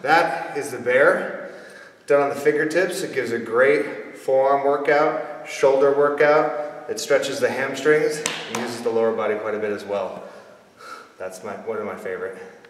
That is the bear. Done on the fingertips, it gives a great forearm workout, shoulder workout. It stretches the hamstrings and uses the lower body quite a bit as well. That's one of my favorite.